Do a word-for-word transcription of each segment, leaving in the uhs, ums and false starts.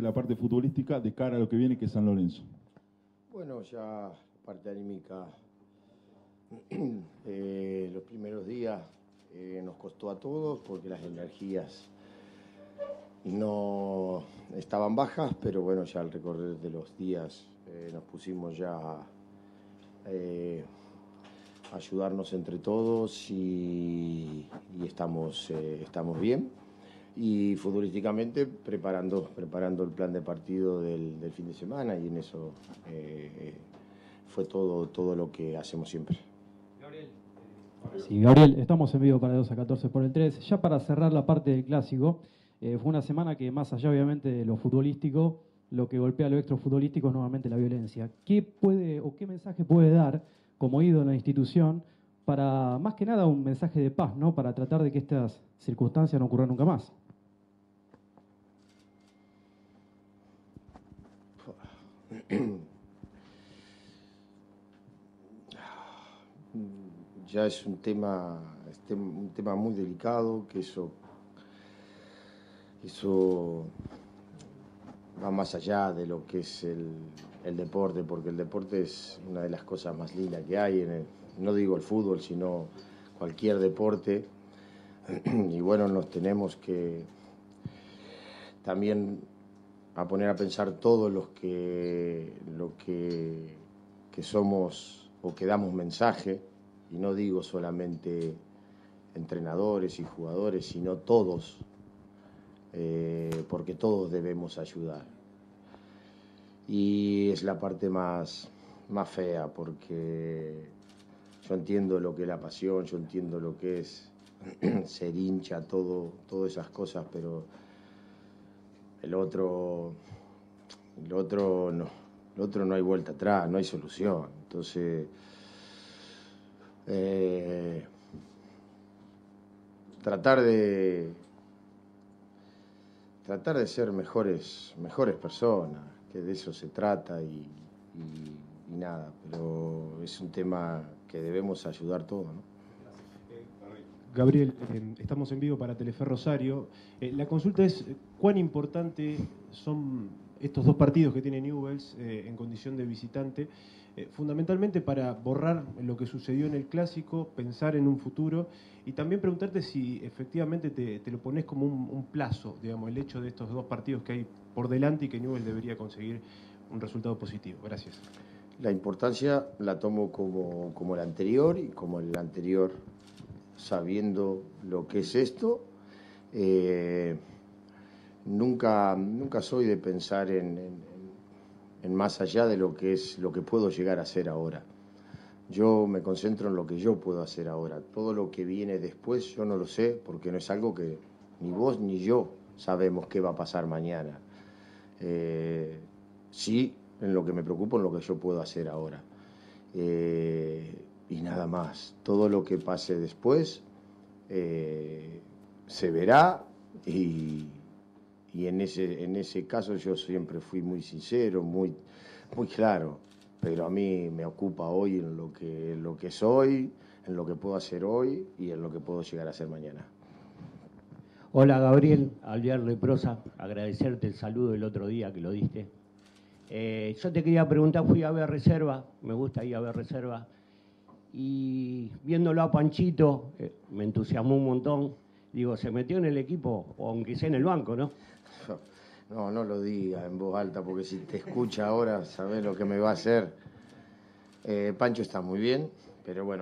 la parte futbolística de cara a lo que viene, que es San Lorenzo? Bueno, ya parte anímica, eh, los primeros días eh, nos costó a todos porque las energías no estaban bajas, pero bueno, ya al recorrer de los días eh, nos pusimos ya a eh, ayudarnos entre todos y, y estamos, eh, estamos bien. Y futbolísticamente preparando, preparando el plan de partido del, del fin de semana, y en eso eh, fue todo, todo lo que hacemos siempre. Gabriel. Sí, Gabriel, estamos en vivo para dos a catorce por el tres. Ya para cerrar la parte del clásico, eh, fue una semana que más allá obviamente de lo futbolístico, lo que golpea lo extrafutbolístico es nuevamente la violencia. ¿Qué puede o qué mensaje puede dar como ídolo en la institución para, más que nada, un mensaje de paz, ¿no? Para tratar de que estas circunstancias no ocurran nunca más? Ya es un tema, este, un tema muy delicado, que eso, eso va más allá de lo que es el, el deporte, porque el deporte es una de las cosas más lindas que hay, en el, no digo el fútbol, sino cualquier deporte. Y bueno, nos tenemos que también a poner a pensar todos los que, lo que, que somos o que damos mensaje, y no digo solamente entrenadores y jugadores, sino todos, eh, porque todos debemos ayudar. Y es la parte más, más fea, porque yo entiendo lo que es la pasión, yo entiendo lo que es ser hincha, todo, todas esas cosas, pero el otro, el otro no, el otro no hay vuelta atrás, no hay solución. Entonces, eh, tratar de tratar de ser mejores, mejores personas, que de eso se trata, y, y, y nada, pero es un tema que debemos ayudar todos, ¿no? Gabriel, eh, estamos en vivo para Telefe Rosario. Eh, la consulta es, ¿cuán importante son estos dos partidos que tiene Newell's eh, en condición de visitante, eh, fundamentalmente para borrar lo que sucedió en el Clásico, pensar en un futuro, y también preguntarte si efectivamente te, te lo pones como un, un plazo, digamos, el hecho de estos dos partidos que hay por delante y que Newell's debería conseguir un resultado positivo? Gracias. La importancia la tomo como, como el anterior, y como el anterior, sabiendo lo que es esto, eh, nunca, nunca soy de pensar en, en, en más allá de lo que es lo que puedo llegar a hacer ahora. Yo me concentro en lo que yo puedo hacer ahora. Todo lo que viene después yo no lo sé, porque no es algo que ni vos ni yo sabemos qué va a pasar mañana. Eh, sí, en lo que me preocupo, en lo que yo puedo hacer ahora. Eh, y nada más. Todo lo que pase después eh, se verá, y, y en ese, en ese caso yo siempre fui muy sincero, muy, muy claro, pero a mí me ocupa hoy en lo que, en lo que soy, en lo que puedo hacer hoy y en lo que puedo llegar a hacer mañana. Hola Gabriel, Alvear Leprosa, agradecerte el saludo del otro día que lo diste. Eh, yo te quería preguntar, fui a ver Reserva, me gusta ir a ver Reserva, y viéndolo a Panchito, eh, me entusiasmó un montón. Digo, se metió en el equipo, o aunque sea en el banco, ¿no? No, no lo digas en voz alta, porque si te escucha ahora, sabés lo que me va a hacer. Eh, Pancho está muy bien, pero bueno,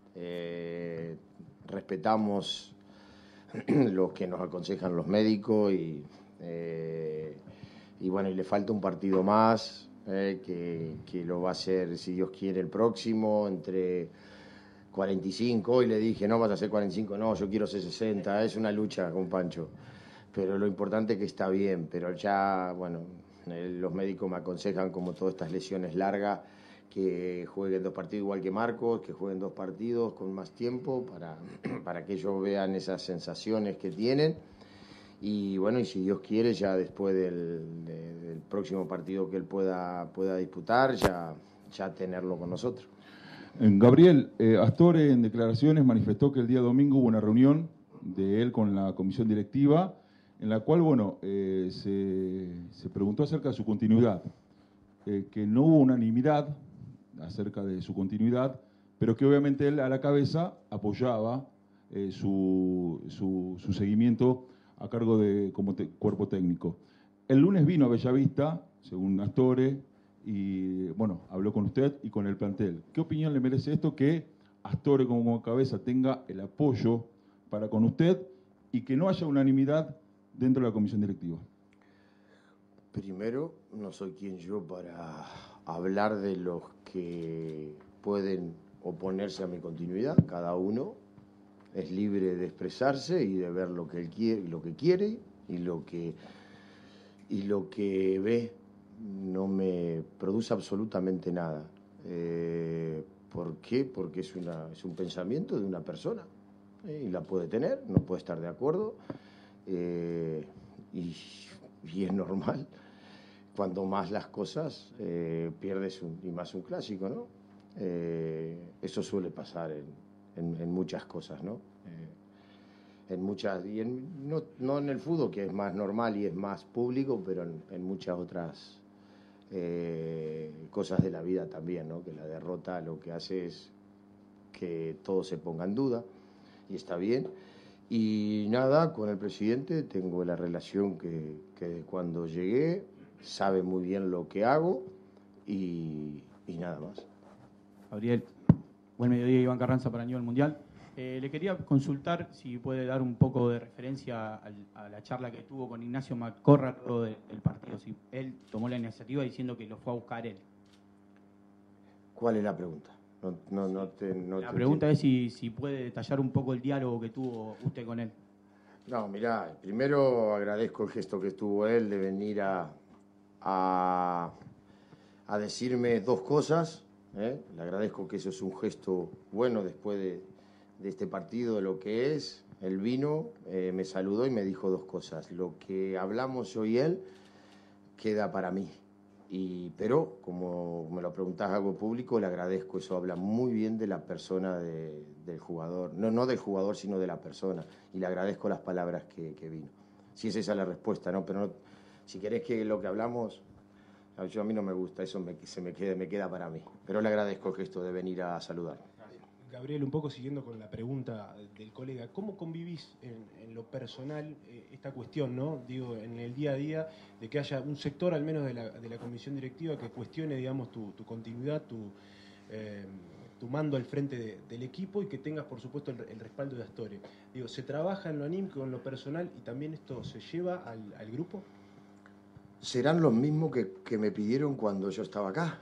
eh, respetamos lo que nos aconsejan los médicos, y, eh, y bueno, y le falta un partido más. Eh, que, que lo va a hacer, si Dios quiere, el próximo, entre cuarenta y cinco. Hoy le dije, no vas a hacer cuarenta y cinco, no, yo quiero hacer sesenta. Es una lucha con Pancho, pero lo importante es que está bien. Pero ya, bueno, eh, los médicos me aconsejan, como todas estas lesiones largas, que jueguen dos partidos igual que Marcos, que jueguen dos partidos con más tiempo para, para que ellos vean esas sensaciones que tienen. Y bueno, y si Dios quiere, ya después del, de, del próximo partido que él pueda, pueda disputar, ya, ya tenerlo con nosotros. Gabriel, eh, Astore en declaraciones manifestó que el día domingo hubo una reunión de él con la comisión directiva, en la cual, bueno, eh, se, se preguntó acerca de su continuidad, eh, que no hubo unanimidad acerca de su continuidad, pero que obviamente él a la cabeza apoyaba eh, su, su, su seguimiento a cargo de como te, cuerpo técnico. El lunes vino a Bellavista, según Astore, y bueno, habló con usted y con el plantel. ¿Qué opinión le merece esto que Astore como cabeza tenga el apoyo para con usted y que no haya unanimidad dentro de la comisión directiva? Primero, no soy quien yo para hablar de los que pueden oponerse a mi continuidad. Cada uno es libre de expresarse y de ver lo que él quiere, lo que quiere y lo que y lo que ve no me produce absolutamente nada. Eh, ¿Por qué? Porque es una es un pensamiento de una persona eh, y la puede tener, no puede estar de acuerdo eh, y, y es normal. Cuando más las cosas eh, pierdes un, y más un clásico, ¿no? Eh, eso suele pasar en, en, en muchas cosas, ¿no? Eh, en muchas, y en, no, no en el fútbol, que es más normal y es más público, pero en, en muchas otras eh, cosas de la vida también, ¿no? Que la derrota lo que hace es que todo se ponga en duda, y está bien. Y nada, con el presidente tengo la relación que, que cuando llegué sabe muy bien lo que hago y, y nada más. Gabriel, buen mediodía, Iván Carranza para Nivel Mundial. Eh, le quería consultar si puede dar un poco de referencia al, a la charla que tuvo con Ignacio Malcorra luego de, del partido, si él tomó la iniciativa diciendo que lo fue a buscar él. ¿Cuál es la pregunta? No, no, no te, no la te pregunta entiendo. Es si, si puede detallar un poco el diálogo que tuvo usted con él. No, mirá, primero agradezco el gesto que tuvo él de venir a, a, a decirme dos cosas. ¿eh? Le agradezco que eso es un gesto bueno después de, de este partido, de lo que es. Él vino, eh, me saludó y me dijo dos cosas. Lo que hablamos yo y él queda para mí. Y, pero, como me lo preguntás algo público, le agradezco. Eso habla muy bien de la persona de, del jugador. No, no del jugador, sino de la persona. Y le agradezco las palabras que, que vino. Si es esa la respuesta, ¿no? Pero no, si querés que lo que hablamos, yo a mí no me gusta, eso me, se me queda, me queda para mí. Pero le agradezco el gesto de venir a saludar. Gabriel, un poco siguiendo con la pregunta del colega, ¿cómo convivís en, en lo personal eh, esta cuestión, ¿no? Digo, en el día a día, de que haya un sector al menos de la, de la comisión directiva que cuestione, digamos, tu, tu continuidad, tu, eh, tu mando al frente de, del equipo y que tengas, por supuesto, el, el respaldo de Astore? Digo, ¿se trabaja en lo anímico, en lo personal y también esto se lleva al, al grupo? Serán los mismos que, que me pidieron cuando yo estaba acá.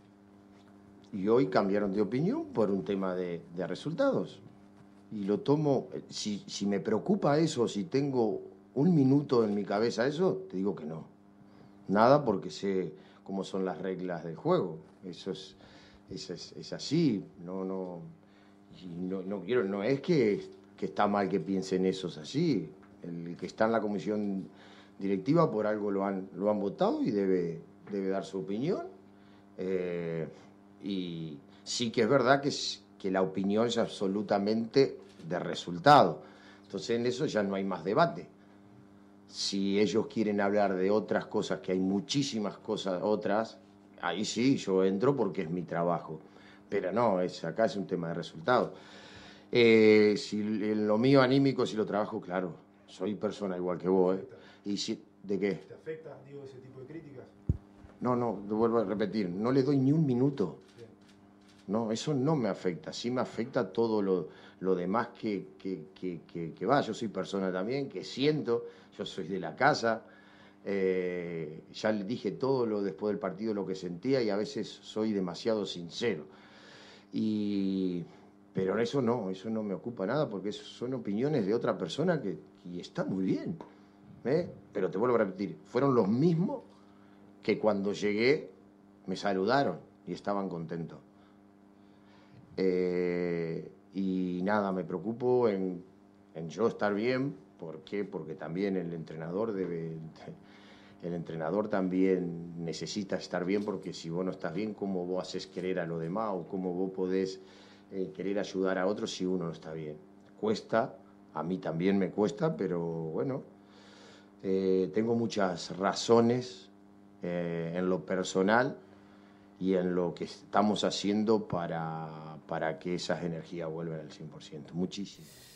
Y hoy cambiaron de opinión por un tema de, de resultados. Y lo tomo, si, si me preocupa eso, si tengo un minuto en mi cabeza eso, te digo que no. Nada, porque sé cómo son las reglas del juego. Eso es, eso es, es así. No, no, y no, no quiero, no es que, que está mal que piensen eso, es así. El que está en la comisión directiva por algo lo han, lo han votado y debe, debe dar su opinión. Eh, Y sí que es verdad que, es, que la opinión es absolutamente de resultado. Entonces en eso ya no hay más debate. Si ellos quieren hablar de otras cosas, que hay muchísimas cosas otras, ahí sí, yo entro porque es mi trabajo. Pero no, es, acá es un tema de resultado. Eh, si en lo mío anímico, si lo trabajo, claro, soy persona igual que vos. ¿eh? Y si, ¿de qué? ¿Te afecta, digo, ese tipo de críticas? No, no, vuelvo a repetir, no le doy ni un minuto. No, eso no me afecta, sí me afecta todo lo, lo demás que, que, que, que, que va. Yo soy persona también, que siento, yo soy de la casa, eh, ya le dije todo lo después del partido lo que sentía y a veces soy demasiado sincero. Y, pero eso no, eso no me ocupa nada porque son opiniones de otra persona que y está muy bien. ¿eh? Pero te vuelvo a repetir, fueron los mismos que cuando llegué me saludaron y estaban contentos. Eh, y nada, me preocupo en, en yo estar bien. ¿Por qué? Porque también el entrenador debe, el entrenador también necesita estar bien, porque si vos no estás bien, ¿cómo vos haces querer a lo demás o cómo vos podés eh, querer ayudar a otros si uno no está bien? Cuesta, a mí también me cuesta, pero bueno, Eh, tengo muchas razones eh, en lo personal y en lo que estamos haciendo para, para que esas energías vuelvan al cien por ciento. Muchísimas.